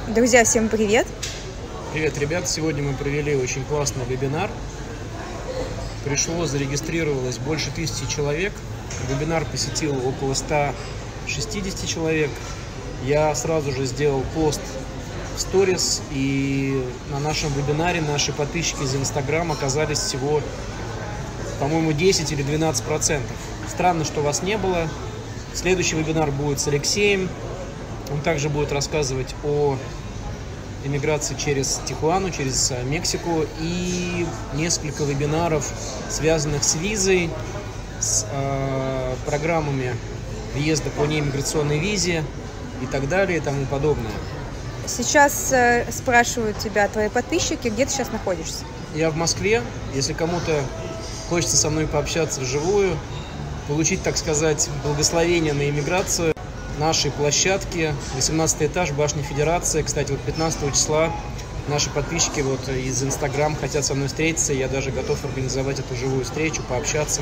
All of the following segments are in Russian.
Друзья, всем привет! Привет, ребят! Сегодня мы провели очень классный вебинар. Зарегистрировалось больше 1000 человек. Вебинар посетил около 160 человек. Я сразу же сделал пост в сторис, и на нашем вебинаре наши подписчики из Инстаграма оказались всего, по-моему, 10 или 12%. Странно, что вас не было. Следующий вебинар будет с Алексеем. Он также будет рассказывать о иммиграции через Тихуану, через Мексику, и несколько вебинаров, связанных с визой, с программами въезда по неиммиграционной визе и так далее и тому подобное. Сейчас спрашивают тебя твои подписчики, где ты сейчас находишься? Я в Москве. Если кому-то хочется со мной пообщаться вживую, получить, так сказать, благословение на иммиграцию, нашей площадки, 18 этаж, Башня Федерации. Кстати, вот 15 числа наши подписчики вот из Инстаграм хотят со мной встретиться. Я даже готов организовать эту живую встречу, пообщаться.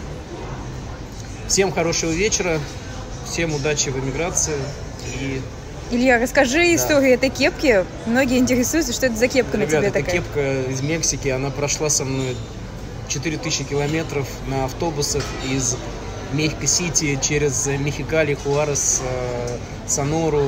Всем хорошего вечера, всем удачи в иммиграции. Илья, расскажи историю этой кепки. Многие интересуются, что это за кепка. Ребят, на тебе это такая. кепка из Мексики. Она прошла со мной 4000 километров на автобусах из Мехико-Сити через Мехикали, Хуарес, Сонору.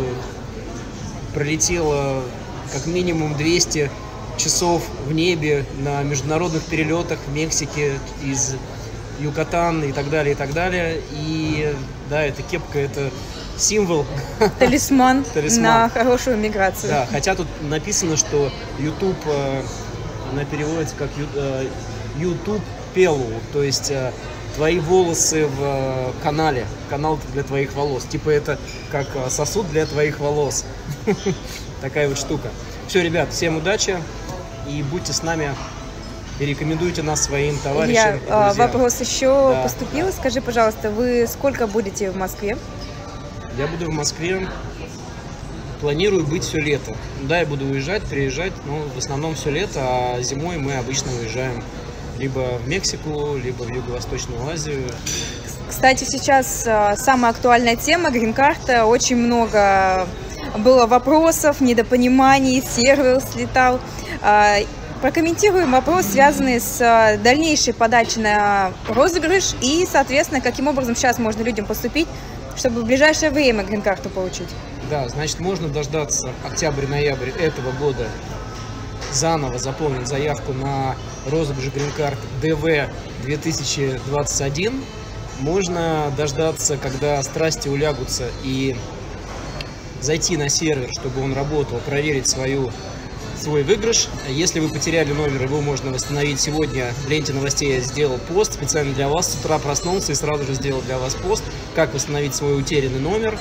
Пролетела как минимум 200 часов в небе на международных перелетах в Мексике из Юкатан и так далее, и так далее. И да, эта кепка — это символ. Талисман на хорошую миграцию. Да, хотя тут написано, что YouTube, она переводится как YouTube Пелу, то есть твои волосы в канале, канал для твоих волос. Типа это как сосуд для твоих волос. Такая вот штука. Все, ребят, всем удачи и будьте с нами. И рекомендуйте нас своим товарищам. Илья, вопрос еще поступил. Да. Скажи, пожалуйста, вы сколько будете в Москве? Я буду в Москве. Планирую быть все лето. Да, я буду уезжать, приезжать, но в основном все лето, а зимой мы обычно уезжаем либо в Мексику, либо в Юго-Восточную Азию. Кстати, сейчас самая актуальная тема — грин-карта. Очень много было вопросов, недопониманий, сервер слетал. Прокомментируем вопрос, связанный с дальнейшей подачей на розыгрыш и, соответственно, каким образом сейчас можно людям поступить, чтобы в ближайшее время грин-карту получить. Да, значит, можно дождаться октябрь-ноябрь этого года, заново заполнить заявку на розыгрыш грин-карт ДВ 2021. Можно дождаться, когда страсти улягутся, и зайти на сервер, чтобы он работал, проверить свой выигрыш. Если вы потеряли номер, его можно восстановить. Сегодня в ленте новостей я сделал пост специально для вас. С утра проснулся и сразу же сделал для вас пост, как восстановить свой утерянный номер.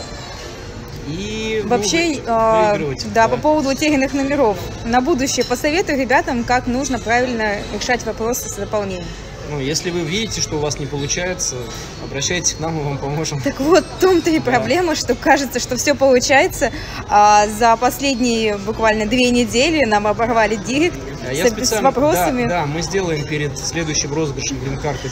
И вообще, да, по поводу утерянных номеров. На будущее посоветую ребятам, как нужно правильно решать вопросы с заполнением. Ну, если вы видите, что у вас не получается, обращайтесь к нам, мы вам поможем. Так вот, в том-то и проблема, что кажется, что все получается. За последние буквально 2 недели нам оборвали директ с вопросами. Да, мы сделаем перед следующим розыгрышем грин-карт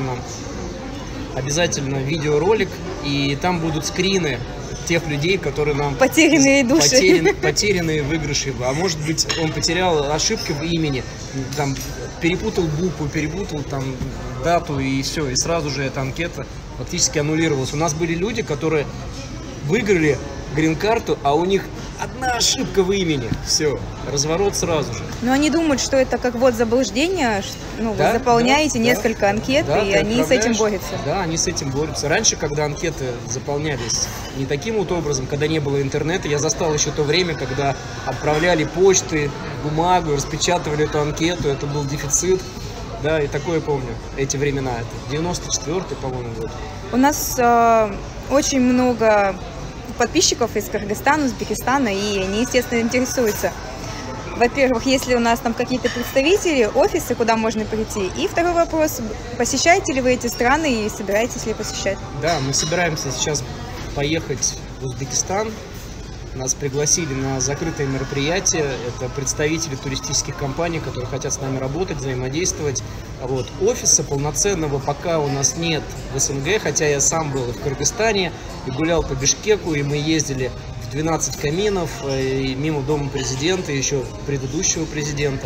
обязательно видеоролик, и там будут скрины тех людей, которые нам... Потерянные души. Потерянные выигрыши. А может быть, он потерял ошибки в имени, там, перепутал букву, перепутал там дату, и все, и сразу же эта анкета фактически аннулировалась. У нас были люди, которые выиграли грин-карту, а у них одна ошибка в имени. Все, разворот сразу же. Но они думают, что это как вот заблуждение, ну, да, вы заполняете несколько анкет, и они с этим борются. Да, они с этим борются. Раньше, когда анкеты заполнялись не таким вот образом, когда не было интернета, я застал еще то время, когда отправляли почты, бумагу, распечатывали эту анкету, это был дефицит. Да, и такое помню, эти времена. Это 94-й, по-моему, год. У нас очень много подписчиков из Кыргызстана, Узбекистана, и они, естественно, интересуются. Во-первых, если у нас там какие-то представители, офисы, куда можно прийти. И второй вопрос, посещаете ли вы эти страны и собираетесь ли посещать? Да, мы собираемся сейчас поехать в Узбекистан. Нас пригласили на закрытое мероприятие. Это представители туристических компаний, которые хотят с нами работать, взаимодействовать. Вот. Офиса полноценного пока у нас нет в СНГ, хотя я сам был и в Кыргызстане, и гулял по Бишкеку, и мы ездили в 12 каминов, и мимо дома президента, еще предыдущего президента.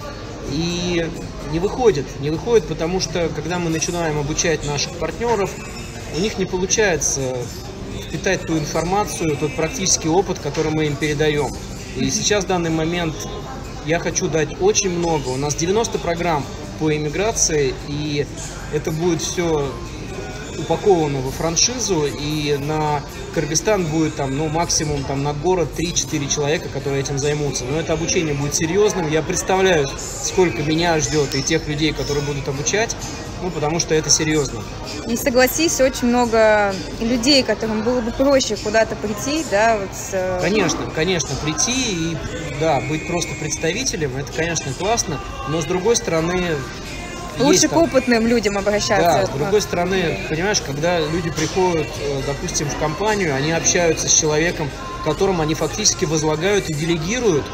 И не выходит, потому что, когда мы начинаем обучать наших партнеров, у них не получается впитать ту информацию, тот практический опыт, который мы им передаем. И сейчас, в данный момент, я хочу дать очень много. У нас 90 программ по иммиграции, и это будет все упаковано во франшизу, и на Кыргызстан будет там, ну, максимум там на город 3-4 человека, которые этим займутся. Но это обучение будет серьезным. Я представляю, сколько меня ждет и тех людей, которые будут обучать, ну, потому что это серьезно. И согласись, очень много людей, которым было бы проще куда-то прийти, да, вот. Конечно, прийти и, да, быть просто представителем, это, конечно, классно, но с другой стороны... Лучше к опытным людям обращаться. Да, с другой стороны, понимаешь, когда люди приходят, допустим, в компанию, они общаются с человеком, которому они фактически возлагают и делегируют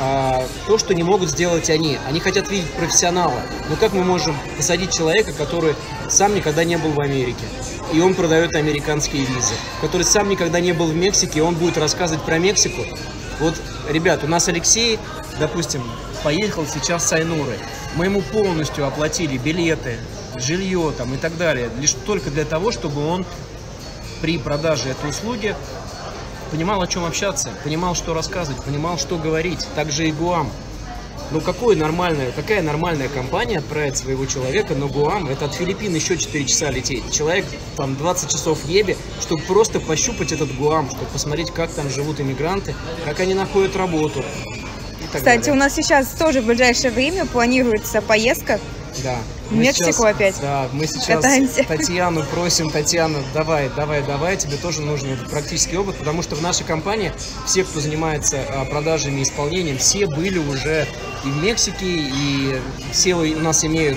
то, что не могут сделать они. Они хотят видеть профессионала. Но как мы можем посадить человека, который сам никогда не был в Америке, и он продает американские визы, который сам никогда не был в Мексике, и он будет рассказывать про Мексику? Вот, ребят, у нас Алексей, допустим, поехал сейчас с Айнурой. Мы ему полностью оплатили билеты, жилье там и так далее, лишь только для того, чтобы он при продаже этой услуги понимал, о чем общаться, понимал, что рассказывать, понимал, что говорить. Также и Гуам. Ну, какая нормальная компания отправит своего человека на Гуам? Это от Филиппин еще 4 часа лететь. Человек там 20 часов в Ебе, чтобы просто пощупать этот Гуам, чтобы посмотреть, как там живут иммигранты, как они находят работу. Кстати, у нас сейчас тоже в ближайшее время планируется поездка в Мексику опять. Да, мы сейчас катаемся. Татьяну просим, Татьяна, давай, тебе тоже нужен этот практический опыт, потому что в нашей компании все, кто занимается продажами и исполнением, все были уже и в Мексике, и все у нас имеют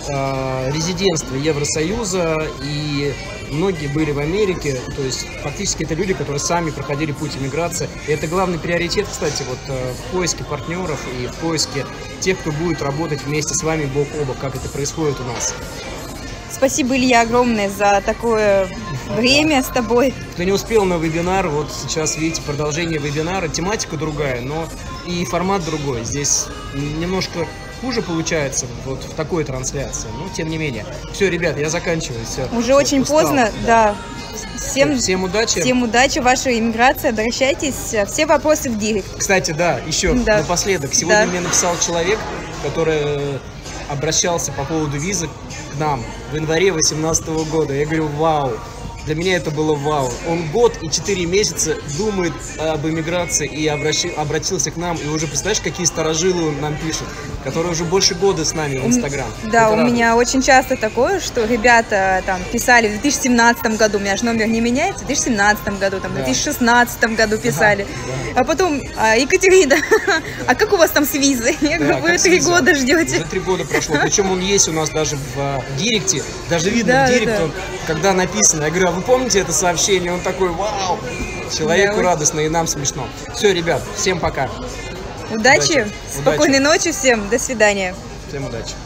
резидентство Евросоюза, и многие были в Америке, то есть фактически это люди, которые сами проходили путь иммиграции. И это главный приоритет, кстати, вот в поиске партнеров и в поиске тех, кто будет работать вместе с вами бок о бок, как это происходит у нас. Спасибо, Илья, огромное за такое время с тобой. Кто не успел на вебинар, вот сейчас видите продолжение вебинара, тематика другая, но и формат другой. Здесь немножко хуже получается вот в такой трансляции, но тем не менее. Все, ребят, я заканчиваю. Все. Уже очень устал, поздно, да. Всем удачи. Всем удачи, ваша иммиграция, обращайтесь. Все вопросы в директ. Кстати, да, еще напоследок. Сегодня мне написал человек, который обращался по поводу визы к нам в январе 2018 года. Я говорю, вау. Для меня это было вау. Он год и 4 месяца думает об иммиграции и обратился к нам. И уже представляешь, какие старожилы он нам пишет, которые уже больше года с нами в Инстаграм. Да, у меня очень часто такое, что ребята там писали в 2017 году, у меня же номер не меняется, в 2017 году, там, в 2016 году писали. А потом, Екатерина, а как у вас там с визой? Я говорю, вы 3 года ждете. Уже 3 года прошло. Причем он есть у нас даже в директе. Даже видно в директе, когда написано. Я говорю, а вы помните это сообщение? Он такой, вау! Человеку радостно, и нам смешно. Все, ребят, всем пока. Удачи, спокойной ночи всем, до свидания. Всем удачи.